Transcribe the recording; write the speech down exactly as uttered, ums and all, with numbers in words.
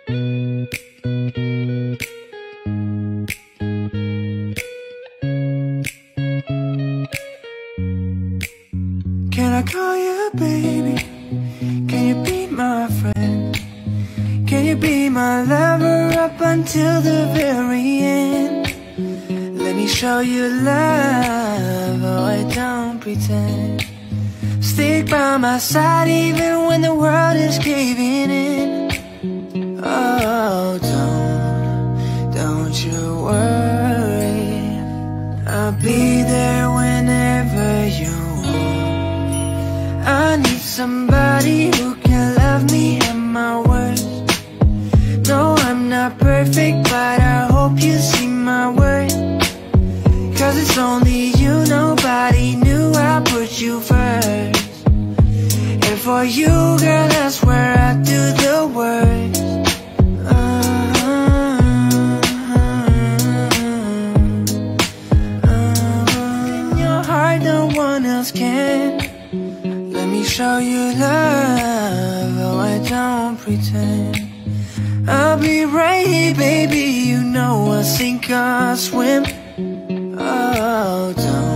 Can I call you baby? Can you be my friend? Can you be my lover up until the very end? Let me show you love, oh I don't pretend. Stick by my side even when the world is caving in. Oh, don't, don't you worry, I'll be there whenever you want me. I need somebody who can love me at my worst. No, I'm not perfect, but I hope you see my worth. Cause it's only you, nobody knew I put you first. And for you, girl, that's where I do the worst. uh, uh, In your heart, no one else can. Let me show you love, oh I don't pretend. I'll be right here, baby, you know I'll sink or swim. Oh, don't